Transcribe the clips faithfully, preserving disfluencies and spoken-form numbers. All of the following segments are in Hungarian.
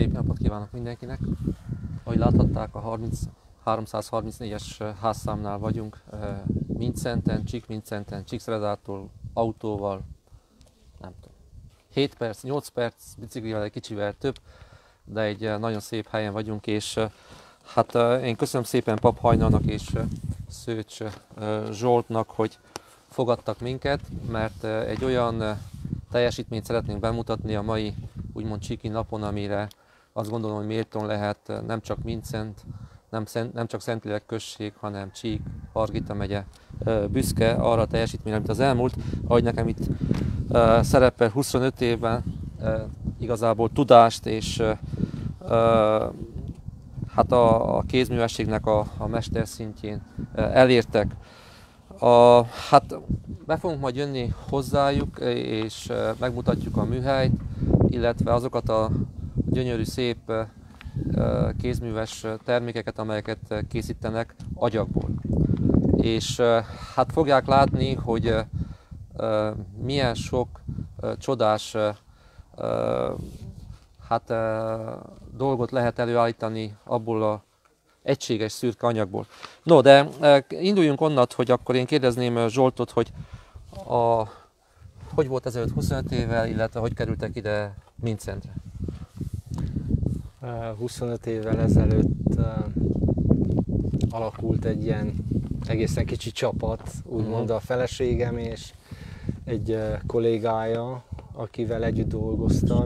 Szép napot kívánok mindenkinek! Ahogy láthatták, a harminc, háromszázharmincnégyes házszámnál vagyunk, Mindszentten, Csík-Mindszentten, Csíkszeredától autóval, nem tudom, hét perc, nyolc perc, biciklivel egy kicsivel több, de egy nagyon szép helyen vagyunk, és hát én köszönöm szépen Pap Hajnalnak és Szőcs Zsoltnak, hogy fogadtak minket, mert egy olyan teljesítményt szeretnénk bemutatni a mai úgymond Csíki napon, amire azt gondolom, hogy méltón lehet nem csak Mindszent, nem, szent, nem csak Szentlélek község, hanem Csík, Hargita megye büszke arra a teljesítményre, amit az elmúlt, ahogy nekem itt uh, szerepel huszonöt évben uh, igazából tudást és uh, uh, hát a, a kézművességnek a, a mesterszintjén uh, elértek. A, hát be fogunk majd jönni hozzájuk, és uh, megmutatjuk a műhelyt, illetve azokat a gyönyörű, szép uh, kézműves termékeket, amelyeket készítenek agyagból. És uh, hát fogják látni, hogy uh, uh, milyen sok uh, csodás uh, uh, hát, uh, dolgot lehet előállítani abból a egységes szürke anyagból. No, de uh, induljunk onnan, hogy akkor én kérdezném Zsoltot, hogy a, hogy volt ezelőtt huszonöt évvel, illetve hogy kerültek ide Mindszentre? huszonöt évvel ezelőtt uh, alakult egy ilyen egészen kicsi csapat, úgymond a feleségem és egy uh, kollégája, akivel együtt dolgoztak.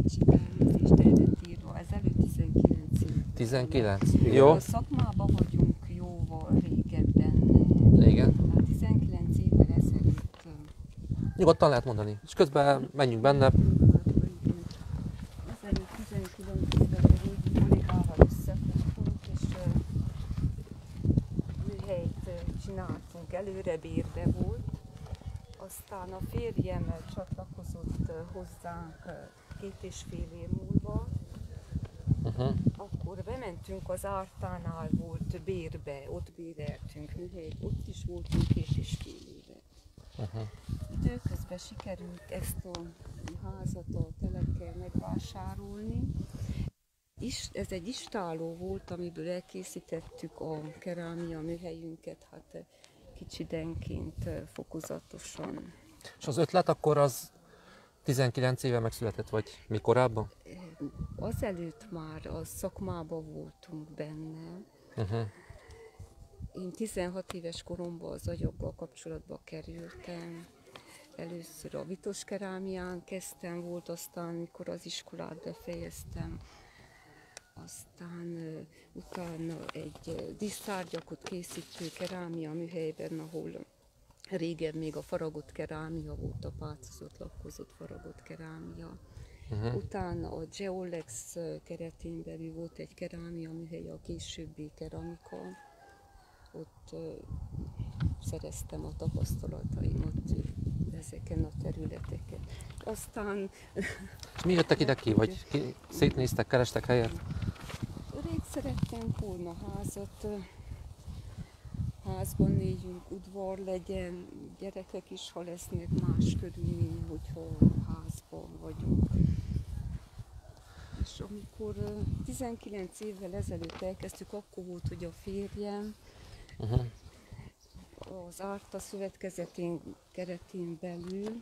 Ezelőtt tizenkilenc év. tizenkilenc? Igen. Jó. A szakmában vagyunk jóval régebben. Igen. Hát tizenkilenc évvel ezelőtt. Nyugodtan lehet mondani. És közben menjünk benne. Ezelőtt tizenkilenc évvel a régi kollégával összefogtunk, és uh, műhelyt uh, csináltunk, előre bérbe volt. Aztán a férjem csatlakozott uh, hozzánk uh, két és fél év múlva. Uh-huh. Akkor bementünk, az Ártánál volt bérbe, ott béreltünk műhelyt, ott is voltunk két és fél éve. Uh-huh. Időközben sikerült ezt a házat a telekkel megvásárolni. Is, ez egy istálló volt, amiből elkészítettük a kerámia műhelyünket, hát kicsidenként, fokozatosan. És az ötlet akkor az tizenkilenc éve megszületett, vagy mi korábban? Azelőtt már a szakmában voltunk benne. Uh-huh. Én tizenhat éves koromban az agyaggal kapcsolatba kerültem. Először a vitos kerámián kezdtem, volt aztán, mikor az iskolát befejeztem. Aztán uh, utána egy uh, dísztárgyakot készítő kerámia műhelyben, ahol régen még a faragott kerámia volt, a pálcozott, lakkozott faragott kerámia. Uh-huh. Utána a Geolex keretén belül volt egy kerámia műhely, a későbbi keramika. Ott uh, szereztem a tapasztalataimat ezeken a területeken. Aztán... És mi jöttek ide ki, vagy ki, szétnéztek, kerestek helyet? Rég szerettem volna házat, házban éljünk, udvar legyen, gyerekek is, ha lesznek, más körülmény, hogyha házban vagyunk. És amikor tizenkilenc évvel ezelőtt elkezdtük, akkor volt, hogy a férjem uh-huh. az Árta szövetkezetén keretén belül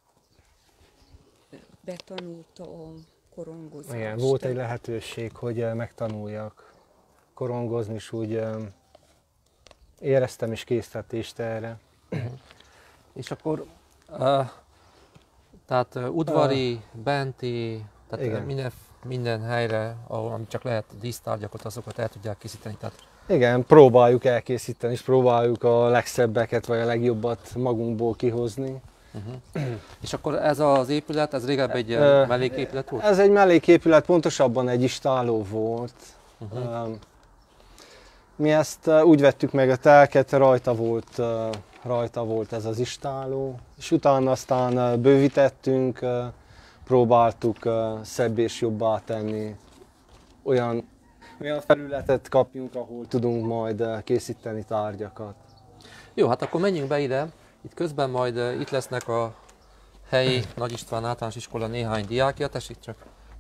betanulta a korongozást. Igen, volt egy lehetőség, hogy megtanuljak korongozni, és úgy éreztem is késztetést erre. Uh-huh. És akkor uh, tehát uh, udvari, uh, benti, tehát minden, minden helyre, ahol amit csak lehet dísztárgyakat, azokat el tudják készíteni. Tehát... Igen, próbáljuk elkészíteni, és próbáljuk a legszebbeket vagy a legjobbat magunkból kihozni. Uh-huh. És akkor ez az épület, ez régebben egy uh, melléképület volt? Ez egy melléképület, pontosabban egy istálló volt. Uh-huh. Mi ezt úgy vettük meg a telket, rajta volt, rajta volt ez az istálló, és utána aztán bővítettünk, próbáltuk szebb és jobbá tenni, olyan, olyan felületet kapjunk, ahol tudunk majd készíteni tárgyakat. Jó, hát akkor menjünk be ide, itt közben majd itt lesznek a helyi Nagy István általános iskola néhány diákja, tessék csak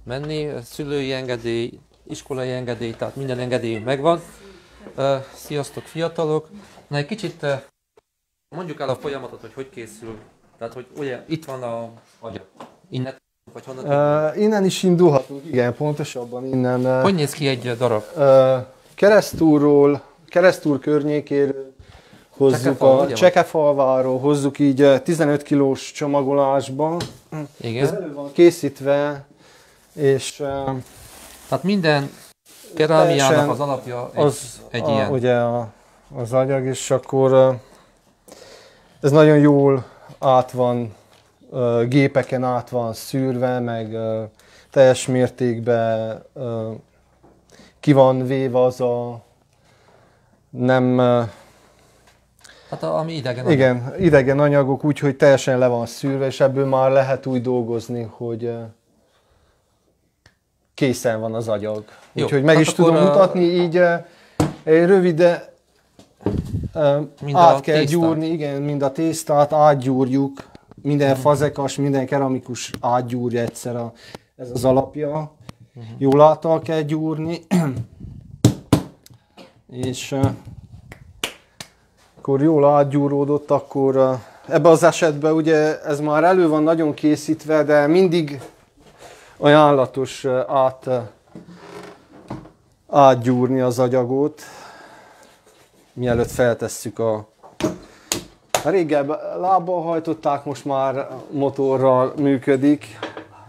menni, szülői engedély, iskolai engedély, tehát minden engedély megvan. Sziasztok fiatalok! Na egy kicsit mondjuk el a folyamatot, hogy hogy készül. Tehát, hogy ugye itt van a agya. Innen, vagy honnan? Uh, innen is indulhatunk, igen, pontosabban innen. Uh, hogy néz ki egy darab? Uh, keresztúrról, keresztúr környékéről hozzuk Csekefal, a Csekefalváról, hozzuk így tizenöt kilós csomagolásban. Igen. Ez elő van készítve, és uh, tehát minden kerámiának az alapja egy, az, egy a, ilyen. Ugye a, az anyag, és akkor uh, ez nagyon jól át van, uh, gépeken át van szűrve, meg uh, teljes mértékben uh, ki van véve az a nem... Uh, hát a, ami idegen anyag. Igen, idegen anyagok, úgyhogy teljesen le van szűrve, és ebből már lehet úgy dolgozni, hogy uh, készen van az agyag. Úgyhogy meg hát is tudom a... mutatni, így uh, egy rövide uh, át kell tésztát. gyúrni, igen, mind a tésztát átgyúrjuk, minden hmm. fazekas, minden keramikus átgyúrja egyszer, a, ez az alapja. Hmm. Jól áttal kell gyúrni, és uh, akkor jól átgyúródott, akkor uh, ebben az esetben ugye ez már elő van nagyon készítve, de mindig ajánlatos uh, át, uh, átgyúrni az agyagot, mielőtt feltesszük a... Régebben lábbal hajtották, most már motorral működik.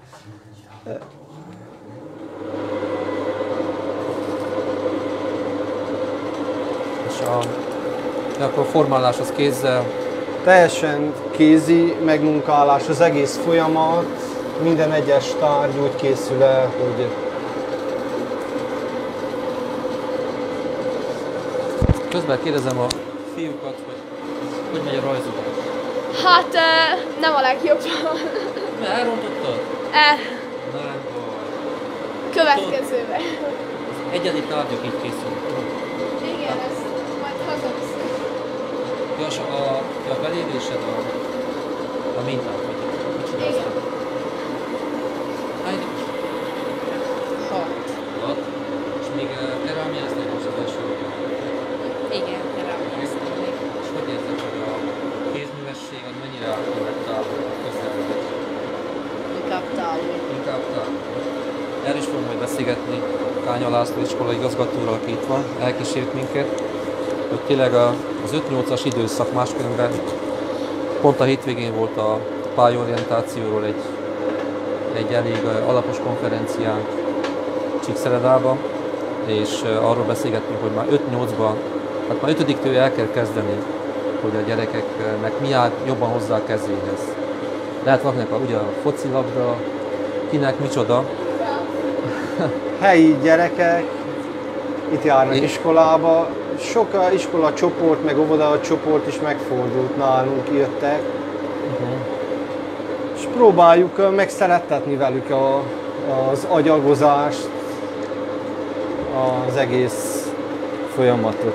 És a, akkor a formálás az kézzel. Teljesen kézi megmunkálás az egész folyamat, minden egyes tárgy úgy készül el, hogy... Közben kérdezem a fiúkat, hogy hogy megy a rajzolás. Hát nem a legjobb. Mert elrontottad? E, Nem baj. következőbe. Az egyedi tárgyak így készülnek. Igen, ezt majd hazaviszem. Ja, és a, a belévésed a, a mintát, vagy mit csinálsz? Igen. Hány? Hat. Hat. És még kerámiáztál most az első óra. Igen, kerámiáztam még. És hogy érzed, hogy a kézművesség az mennyire áll a közterületet? Inkább távol. Inkább távol. Erről is fogom majd beszélgetni Kánya László iskolai igazgatóral, aki itt van, elkísért minket, hogy tényleg az öt-nyolcas időszak máskülönben pont a hétvégén volt a pályaorientációról egy, egy elég alapos konferenciánk Csíkszeredában, és arról beszélgettünk, hogy már öt-nyolcban, hát már ötödiktől el kell kezdeni, hogy a gyerekeknek mi áll jobban hozzá a kezéhez. Lehet valakinek a, ugye a focilabda, kinek micsoda. Helyi gyerekek itt járnak É. iskolába, sok iskola csoport, meg óvoda csoport is megfordult nálunk, jöttek. Uh-huh. És próbáljuk megszerettetni velük a, az agyagozást, az egész folyamatot.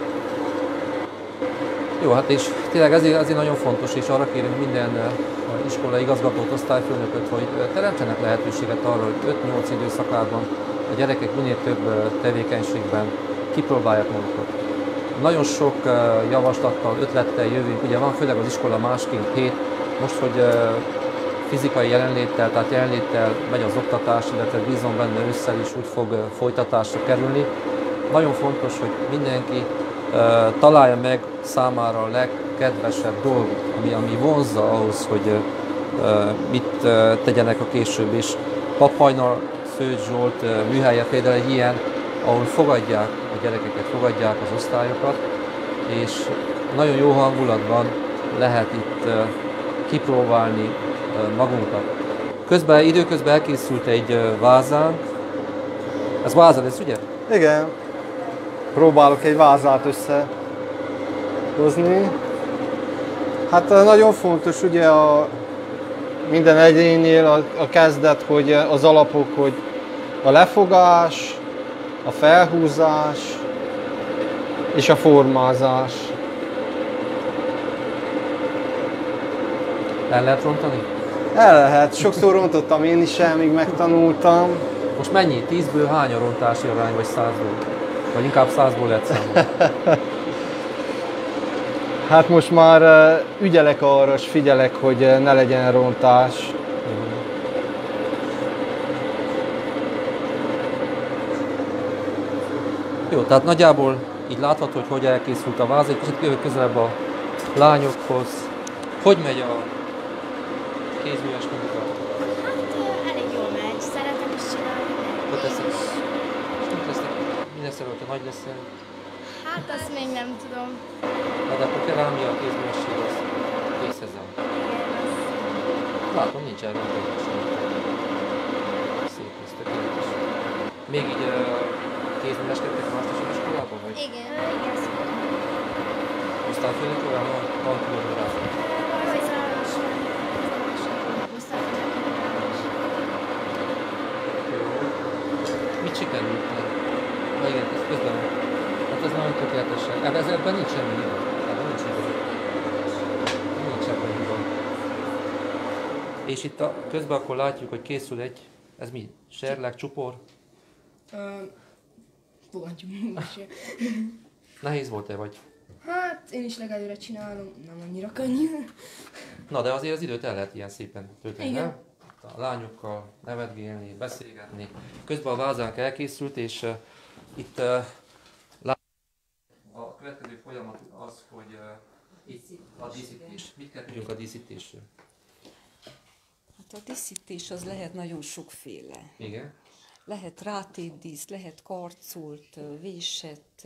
Jó, hát és tényleg ezért, ezért nagyon fontos, és arra kérünk minden iskolai igazgatót, osztályfőnököt, hogy teremtsenek lehetőséget arra, hogy öt-nyolc időszakában a gyerekek minél több tevékenységben kipróbálják magukat. Nagyon sok javaslattal, ötlettel jövünk, ugye van főleg az iskola másként hét, most, hogy fizikai jelenléttel, tehát jelenléttel megy az oktatás, illetve bízom benne ősszel is úgy fog folytatásra kerülni. Nagyon fontos, hogy mindenki találja meg számára a legkedvesebb dolgot, ami, ami vonzza ahhoz, hogy mit tegyenek a később. És Paphajnal Szőcs Zsolt műhelye például egy ilyen, ahol fogadják a gyerekeket, fogadják az osztályokat, és nagyon jó hangulatban lehet itt kipróbálni magunkat. Közben, időközben elkészült egy vázánk. Ez váza lesz, ugye? Igen. Próbálok egy vázát összehozni. Hát nagyon fontos ugye a minden egyénnél a, a kezdet, hogy az alapok, hogy a lefogás, a felhúzás és a formázás. El lehet rontani? El lehet. Sokszor rontottam én is el, míg megtanultam. Most mennyi? tízből hány a rontási arány, vagy százból? Vagy inkább százból lehet számolni? Hát most már uh, ügyelek arra, és figyelek, hogy uh, ne legyen rontás. Jó, tehát nagyjából így látható, hogy hogy elkészült a váz, egy kicsit jövök közelebb a lányokhoz. Hogy megy a kézműves munka? Hát elég jól megy, szeretem is csinálni. Hogy teszek? Mit lesznek? Mi leszel, hogyha nagy leszel? Hát azt még nem tudom. Na, de akkor kerámia, a kézművesség az készhez áll. Látom, nincs erről sem. Szép, ez tökéletes. Még így uh, kézműveskedtek a másodikos iskolában, vagy? Igen, igen, szoktam. Aztán főleg olyan van, van különböző. Rajzolás, Mit sikerült? Na igen, ez közben. Hát ez nagyon tökéletesen. Ez ebben nincs semmi hiba. Ebben nincs hiba. Nincs ebben hiba. És itt a, közben akkor látjuk, hogy készül egy, ez mi? Serleg, csupor? Fogadjuk most. Nehéz volt-e vagy? Hát én is legelőre csinálom, nem annyira könnyű. Na de azért az időt el lehet ilyen szépen tölteni, Igen. nem? A lányokkal nevetgélni, beszélgetni. Közben a vázánk elkészült, és uh, itt uh, lát... a következő folyamat az, hogy uh, itt a díszítés. Mit kell tudjunk a díszítésről? Hát a díszítés az lehet nagyon sokféle. Igen. Lehet rátétdísz, lehet karcolt, vésett,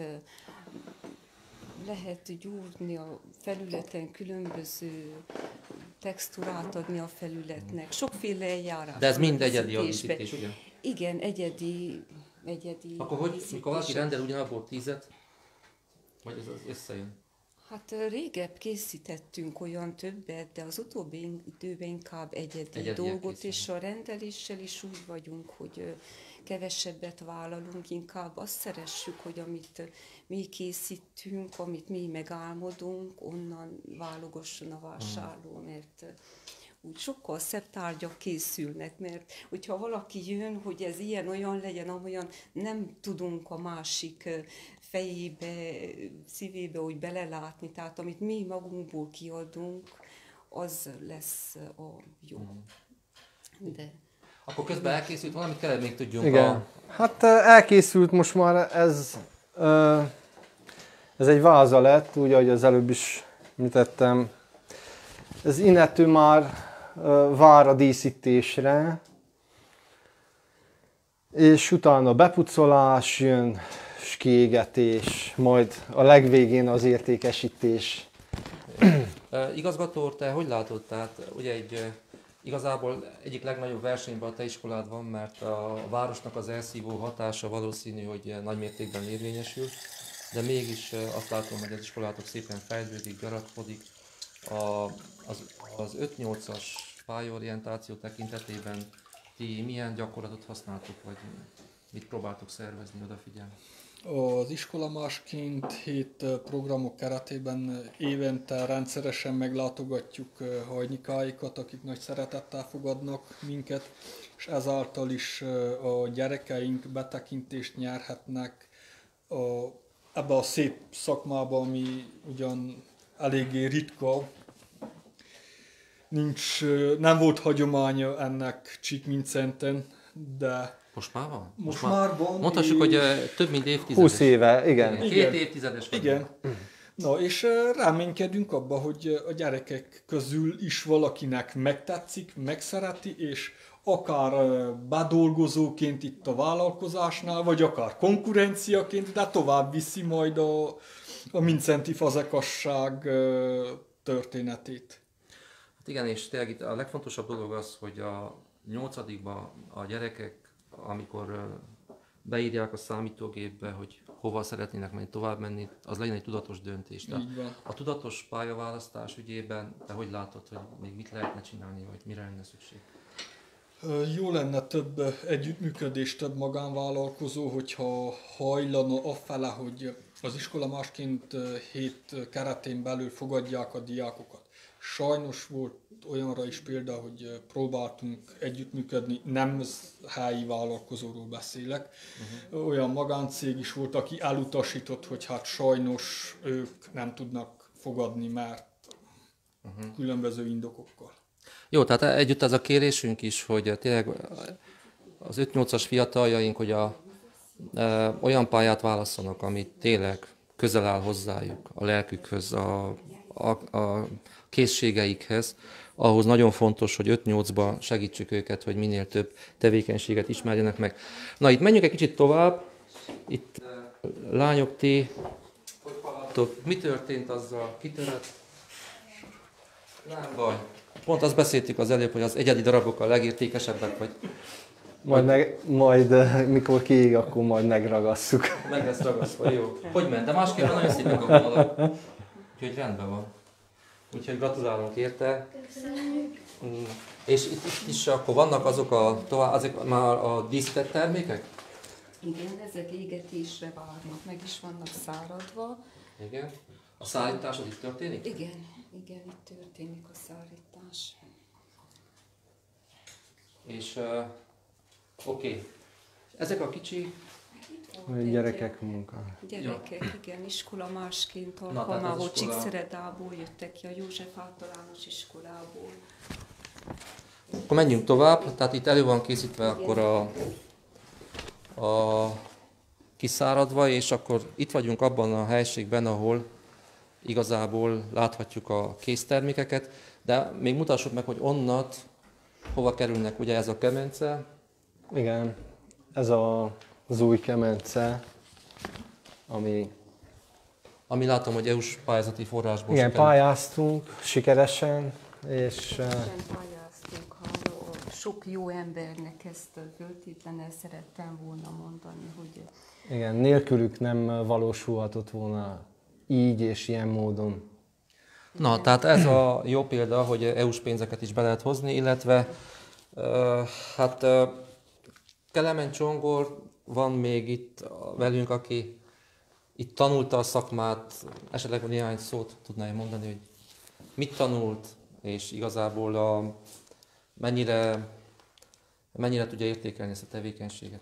lehet gyúrni a felületen, különböző textúrát adni a felületnek. Sokféle eljárás. De ez van mind egyedi a díszítésben. díszítés, ugye? Igen, egyedi, egyedi Akkor hogy, díszítés. mikor valaki rendel ugyanabból tízet, vagy ez az összejön? Hát ö, régebb készítettünk olyan többet, de az utóbbi időben inkább egyedi Egyediek dolgot, készülnek. és a rendeléssel is úgy vagyunk, hogy ö, kevesebbet vállalunk, inkább azt szeressük, hogy amit ö, mi készítünk, amit mi megálmodunk, onnan válogasson a vásárló, mert ö, úgy sokkal szebb tárgyak készülnek, mert hogyha valaki jön, hogy ez ilyen, olyan legyen, amolyan nem tudunk a másik ö, fejébe, szívébe úgy belelátni, tehát amit mi magunkból kiadunk, az lesz a jó. De Akkor közben elkészült valamit, kellett még tudjunk Igen. a... Hát uh, elkészült most már ez, uh, ez egy váza lett, úgy, ahogy az előbb is említettem. Ez innentől már uh, vár a díszítésre, és utána bepucolás jön, és kiégetés, majd a legvégén az értékesítés. E, igazgató úr, te hogy látod? Tehát ugye egy e, igazából egyik legnagyobb versenyben a te iskolád van, mert a városnak az elszívó hatása valószínű, hogy nagy mértékben érvényesül, de mégis e, azt látom, hogy az iskolátok szépen fejlődik, gyarapkodik. A, az, az öt-nyolcas pályaorientáció tekintetében ti milyen gyakorlatot használtok, vagy mit próbáltok szervezni, odafigyelni? Az iskola másként hét programok keretében évente rendszeresen meglátogatjuk hajnikáikat, akik nagy szeretettel fogadnak minket, és ezáltal is a gyerekeink betekintést nyerhetnek a, ebbe a szép szakmába, ami ugyan eléggé ritka. Nincs, nem volt hagyománya ennek Csík-Mincenten, de Most már van? most már van. Mondhassuk, hogy e, több mint évtizedes. húsz éve, igen. Két Igen. évtizedes vagy. Igen. Na, és ö, reménykedünk abba, hogy ö, a gyerekek közül is valakinek megtetszik, megszereti, és akár ö, bedolgozóként itt a vállalkozásnál, vagy akár konkurenciaként, de tovább viszi majd a, a mincenti fazekasság ö, történetét. Hát igen, és tényleg itt a legfontosabb dolog az, hogy a nyolcadikban a gyerekek, amikor ö, beírják a számítógépbe, hogy hova szeretnének menni, tovább menni, az legyen egy tudatos döntés. Tehát Így van. a tudatos pályaválasztás ügyében te hogy látod, hogy még mit lehetne csinálni, vagy mire lenne szükség? Ö, Jó lenne több ö, együttműködés, több magánvállalkozó, hogyha hajlana afele, hogy az iskola másként ö, hét keretén belül fogadják a diákokat. Sajnos volt olyanra is példa, hogy próbáltunk együttműködni, nem helyi vállalkozóról beszélek, uh-huh. olyan magáncég is volt, aki elutasított, hogy hát sajnos ők nem tudnak fogadni, mert uh-huh. különböző indokokkal. Jó, tehát együtt az a kérésünk is, hogy tényleg az öt-nyolcas fiataljaink, hogy a, e, olyan pályát válasszanak, ami tényleg közel áll hozzájuk, a lelkükhöz, a, a, a készségeikhez. Ahhoz nagyon fontos, hogy öt-nyolcban segítsük őket, hogy minél több tevékenységet ismerjenek meg. Na, itt menjünk egy kicsit tovább. Itt lányok, ti, hogy haladtok? Mi történt azzal? Kitörött? Nem baj. Pont azt beszéltük az előbb, hogy az egyedi darabok a legértékesebbek, vagy... Majd, meg, majd mikor kiég, akkor majd megragasszuk. Meg lesz ragasztva, jó. Hogy ment? De másképpen nagyon szépek a vonalak. Úgyhogy rendben van. Úgyhogy gratulálunk érte. Köszönjük. És itt, itt is akkor vannak azok a, tovább, azok már a díszített termékek? Igen, ezek égetésre várnak, meg is vannak száradva. Igen. A szállítás az itt történik? Igen, igen, itt történik a szállítás. És uh, oké. Okay. Ezek a kicsi... Gyerekek munka. Gyerekek, ja. Igen, iskola másként alkalmából, Csíkszeredából jöttek ki, a József általános iskolából. Akkor menjünk tovább, tehát itt elő van készítve akkor a, a kiszáradva, és akkor itt vagyunk abban a helységben, ahol igazából láthatjuk a késztermékeket, de még mutassuk meg, hogy onnat hova kerülnek, ugye ez a kemence. Igen, ez a az új kemence, ami... Ami látom, hogy é u-s pályázati forrásból igen, sikerült. Pályáztunk sikeresen, és... Igen, pályáztunk, ha sok jó embernek ezt föltétlenül szerettem volna mondani, hogy... Igen, nélkülük nem valósulhatott volna így és ilyen módon. Na, igen. Tehát ez a jó példa, hogy é u-s pénzeket is be lehet hozni, illetve uh, hát uh, Kelemen Csongor van még itt velünk, aki itt tanulta a szakmát, esetleg néhány szót tudnál mondani, hogy mit tanult, és igazából a, mennyire, mennyire tudja értékelni ezt a tevékenységet?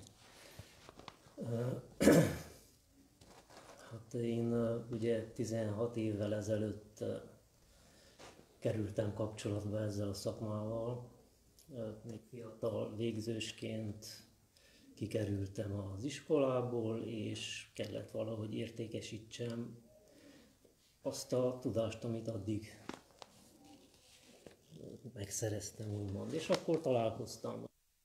Hát én ugye tizenhat évvel ezelőtt kerültem kapcsolatba ezzel a szakmával, még fiatal végzősként kikerültem az iskolából, és kellett valahogy értékesítsem azt a tudást, amit addig megszereztem, úgymond. És akkor találkoztam.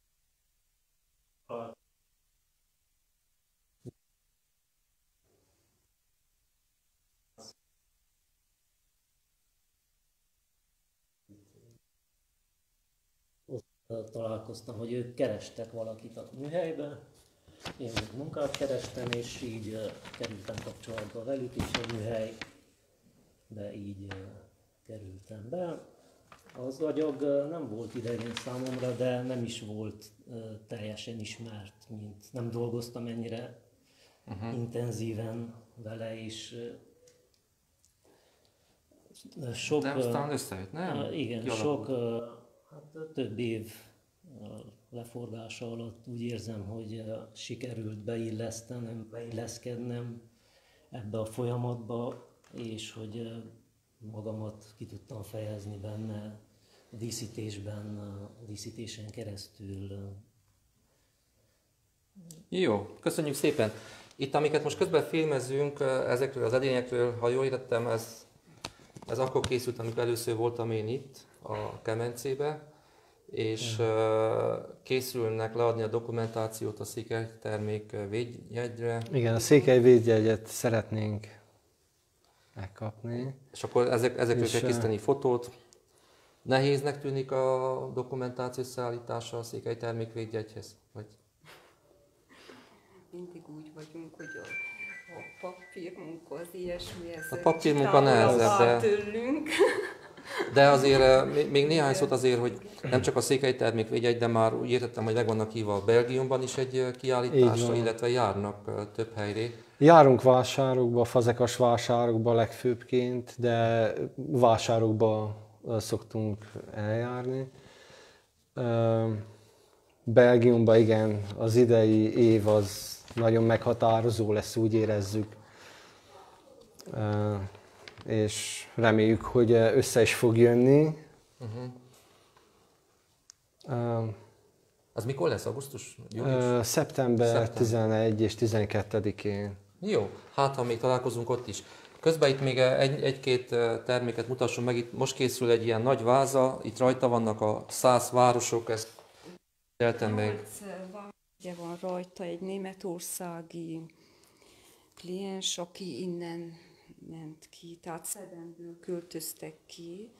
Találkoztam, hogy ők kerestek valakit a műhelyben, én még munkát kerestem, és így uh, kerültem kapcsolatba velük, és a műhelybe így uh, kerültem be. Az agyag uh, nem volt idegen számomra, de nem is volt uh, teljesen ismert, mint nem dolgoztam ennyire uh-huh. intenzíven vele, és uh, sok... De aztán összejött, nem? Uh, igen, sok... Uh, Hát több év leforgása alatt úgy érzem, hogy sikerült beillesztenem, beilleszkednem ebbe a folyamatba, és hogy magamat ki tudtam fejezni benne a díszítésben, a díszítésen keresztül. Jó, köszönjük szépen! Itt, amiket most közben filmezünk, ezekről az edényekről, ha jól értettem, ez, ez akkor készült, amikor először voltam én itt, a kemencébe, és uh, készülnek leadni a dokumentációt a székely termék védjegyre. Igen, a székely védjegyet szeretnénk megkapni. És akkor ezek, ezekről és kell készíteni fotót. Nehéznek tűnik a dokumentáció szállítása a székely termék védjegyhez? Vagy? Mindig úgy vagyunk, hogy a, a papírmunka az ilyesmi, ez a papírmunka nehezebb, de... De azért még néhány szót azért, hogy nem csak a székely termék védjegy, de már úgy értettem, hogy meg vannak hívva a Belgiumban is egy kiállításra, illetve járnak több helyre. Járunk vásárokba, fazekas vásárokba legfőbbként, de vásárokba ö, szoktunk eljárni. Ö, Belgiumban igen, az idei év az nagyon meghatározó lesz, úgy érezzük. Ö, és reméljük, hogy össze is fog jönni. Uh-huh. Ö, Az mikor lesz? Augusztus? Július? ö, szeptember, Szeptember. tizenegy és tizenkettedikén. Jó, hát ha még találkozunk ott is. Közben itt még egy, egy-két terméket mutassunk meg. Itt most készül egy ilyen nagy váza, itt rajta vannak a száz városok, ezt éltem meg. Ugye van rajta egy németországi kliens, aki innen ment ki, tehát Szedenből költöztek ki.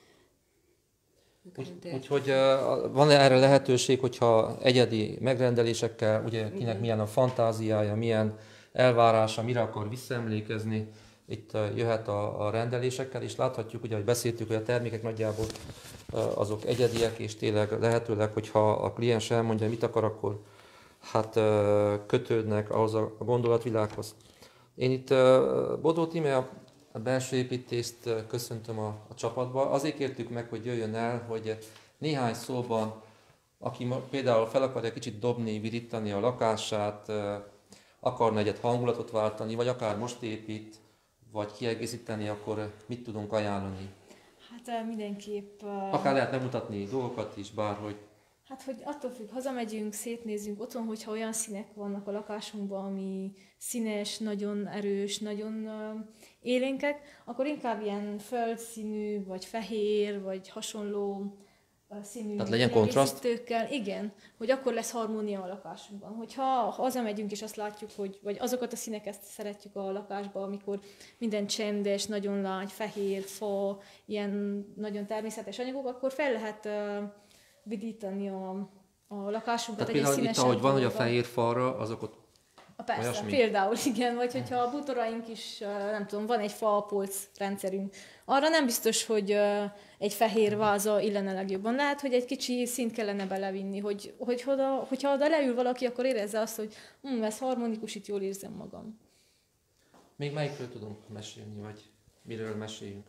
Úgy, De- úgyhogy uh, van erre lehetőség, hogyha egyedi megrendelésekkel, ugye kinek milyen a fantáziája, milyen elvárása, mire akar visszaemlékezni, itt uh, jöhet a, a rendelésekkel, és láthatjuk, ugye, hogy beszéltük, hogy a termékek nagyjából uh, azok egyediek, és tényleg lehetőleg, hogyha a kliens elmondja, mit akar, akkor hát uh, kötődnek ahhoz a gondolatvilághoz. Én itt uh, Bodó Tíme, a belső építést uh, köszöntöm a, a csapatba. Azért kértük meg, hogy jöjjön el, hogy néhány szóban, aki ma, például fel akarja kicsit dobni, virítani a lakását, uh, akarna egyet hangulatot váltani, vagy akár most épít, vagy kiegészíteni, akkor mit tudunk ajánlani? Hát eh, mindenképp... eh, Akár lehet megmutatni dolgokat is, bárhogy. Hát, hogy attól függ, hazamegyünk, szétnézünk otthon, hogyha olyan színek vannak a lakásunkban, ami színes, nagyon erős, nagyon uh, élénkek, akkor inkább ilyen földszínű, vagy fehér, vagy hasonló uh, színű Tehát legyen kontraszt? kiegészítőkkel. Igen, hogy akkor lesz harmónia a lakásunkban. Hogyha hazamegyünk és azt látjuk, hogy, vagy azokat a színeket szeretjük a lakásban, amikor minden csendes, nagyon lágy, fehér, fa, ilyen nagyon természetes anyagok, akkor fel lehet uh, vidítani a, a lakásunkat. Tehát például itt, ahogy van, hogy a fehér falra, azok ott A persze, olyasmi? például igen, vagy hogyha a bútoraink is, nem tudom, van egy falpolc rendszerünk, arra nem biztos, hogy egy fehér váza illene legjobban. Lehet, hogy egy kicsi szint kellene belevinni, hogy, hogy oda, hogyha oda leül valaki, akkor érezze azt, hogy hm, ez harmonikus, itt jól érzem magam. még melyikről tudunk mesélni, vagy miről meséljünk?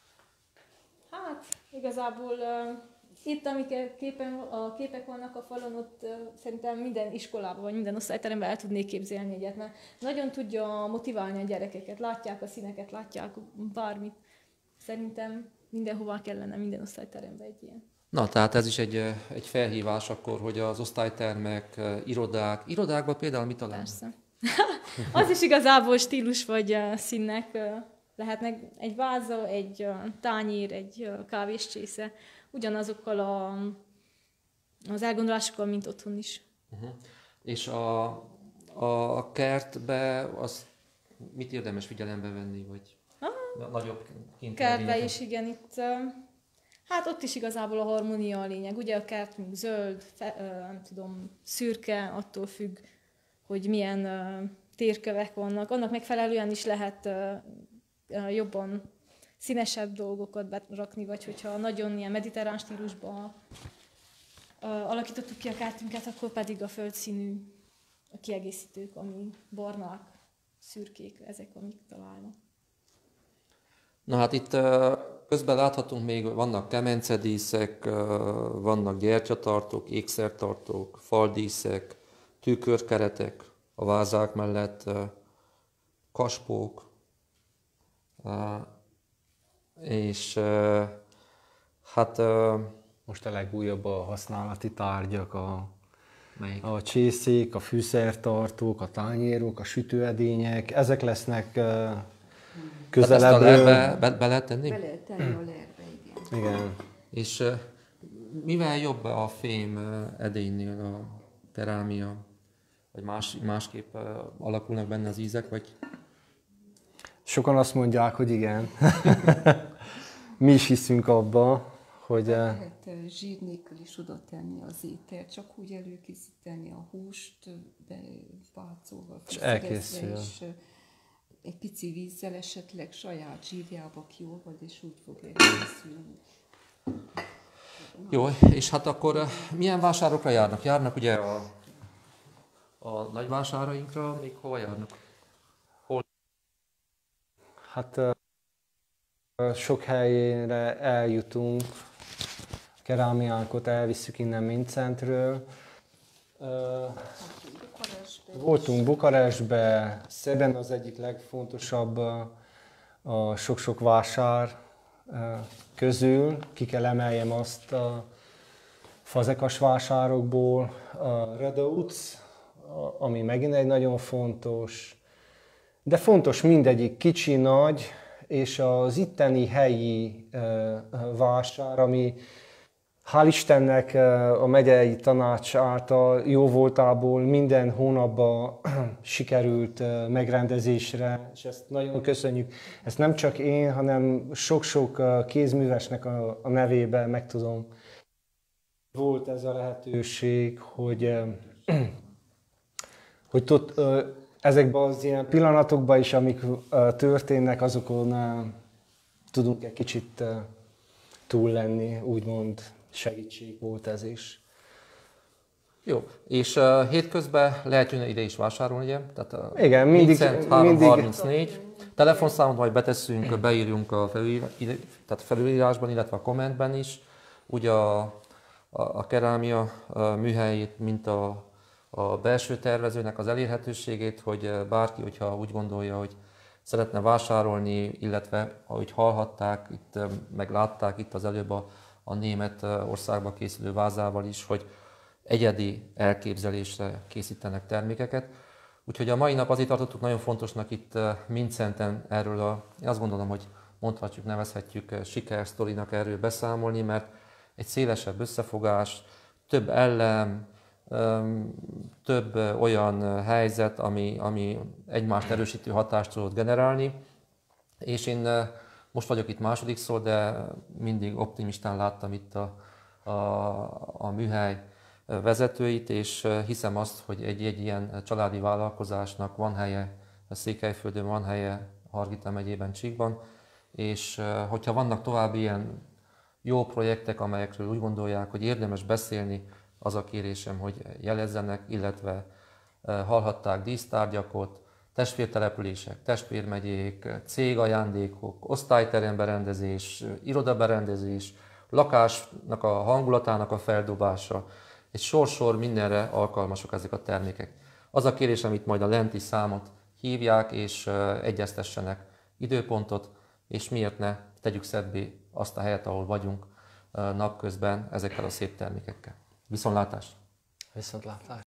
Hát, igazából uh, itt, amik képen, a képek vannak a falon, ott uh, szerintem minden iskolában, vagy minden osztályteremben el tudnék képzelni egyet, mert nagyon tudja motiválni a gyerekeket, látják a színeket, látják bármit. Szerintem mindenhova kellene, minden osztályteremben egy ilyen. Na, tehát ez is egy, egy felhívás akkor, hogy az osztálytermek, irodák, irodákban például mit találunk? Persze. Az is igazából stílus vagy uh, színnek uh, lehetnek egy váza, egy uh, tányér, egy uh, kávéscsésze, ugyanazokkal a, az elgondolásokkal, mint otthon is. Uh-huh. És a, a kertbe az mit érdemes figyelembe venni, vagy ah, nagyobb kint kertbe is, igen, itt uh, hát ott is igazából a harmónia a lényeg. Ugye a kert még zöld, fe, uh, nem tudom, szürke, attól függ, hogy milyen uh, térkövek vannak. Annak megfelelően is lehet uh, uh, jobban színesebb dolgokat berakni, vagy hogyha nagyon ilyen mediterrán stílusban uh, alakítottuk ki a kertünket, akkor pedig a földszínű a kiegészítők, ami barnák, szürkék, ezek, amik találnak. Na hát itt közben láthatunk még, vannak kemencedíszek, vannak gyertyatartók, ékszertartók, faldíszek, tükörkeretek a vázák mellett, kaspók, és hát... Most a legújabb a használati tárgyak, a, melyik? a csészék, a fűszertartók, a tányérok, a sütőedények, ezek lesznek közelebbről. Hát ezt a lerbe be, be lehet tenni? Be lehet tenni a lerbe, igen. Igen. És uh, mivel jobb a fém uh, edénynél a kerámia? Vagy más, másképp uh, alakulnak benne az ízek? Vagy... Sokan azt mondják, hogy igen. Mi is hiszünk abba, hogy... Lehet zsír nélkül is oda tenni az ételt, csak úgy előkészíteni a húst, bepácolva, elkészül. és egy pici vízzel esetleg saját zsírjába kiolvad, és úgy fog elkészülni. Jó, és hát akkor milyen vásárokra járnak? Járnak ugye a, a nagy vásárainkra, még hova járnak? Hát Sok helyére eljutunk, kerámiákat elvisszük innen Mincentről. Voltunk Bukarestbe, Szeben az egyik legfontosabb a sok-sok vásár közül. Ki kell emeljem azt a fazekas vásárokból, a Redouts, ami megint egy nagyon fontos, de fontos mindegyik kicsi, nagy, és az itteni helyi vásár, ami hál' Istennek a megyei tanács által jó voltából minden hónapban sikerült megrendezésre, és ezt nagyon köszönjük. Ezt nem csak én, hanem sok-sok kézművesnek a, a nevében meg tudom. Volt ez a lehetőség, hogy, hogy tud, ezekben az ilyen pillanatokban is, amik történnek, azokon tudunk egy kicsit túl lenni, úgymond segítség volt ez is. Jó, és uh, hétközben lehet jönni ide is vásárolni, ugye? Tehát, uh, igen, mindig, három harmincnégy. Telefonszámot majd beteszünk, beírjunk a felülírás, tehát felülírásban, illetve a kommentben is. Ugye a, a, a kerámia a műhelyét, mint a, a belső tervezőnek az elérhetőségét, hogy bárki, hogyha úgy gondolja, hogy szeretne vásárolni, illetve ahogy hallhatták, itt, meg látták itt az előbb a, a német országba készülő vázával is, hogy egyedi elképzelésre készítenek termékeket. Úgyhogy a mai nap azért tartottuk nagyon fontosnak itt Mincenten erről a, én azt gondolom, hogy mondhatjuk, nevezhetjük sikersztorinak erről beszámolni, mert egy szélesebb összefogás, több ellem, több olyan helyzet, ami, ami egymást erősítő hatást tudott generálni. És én most vagyok itt másodikszor, de mindig optimistán láttam itt a, a, a műhely vezetőit, és hiszem azt, hogy egy, egy ilyen családi vállalkozásnak van helye a Székelyföldön, van helye Hargita megyében, Csíkban, és hogyha vannak további ilyen jó projektek, amelyekről úgy gondolják, hogy érdemes beszélni, az a kérésem, hogy jelezzenek, illetve hallhatták dísztárgyakot, testvértelepülések, testvérmegyék, cégajándékok, osztályteremberendezés, irodaberendezés, lakásnak a hangulatának a feldobása, egy sor-sor mindenre alkalmasok ezek a termékek. Az a kérésem, itt majd a lenti számot hívják, és egyeztessenek időpontot, és miért ne tegyük szebbé azt a helyet, ahol vagyunk napközben ezekkel a szép termékekkel. Viszontlátás! Viszontlátás!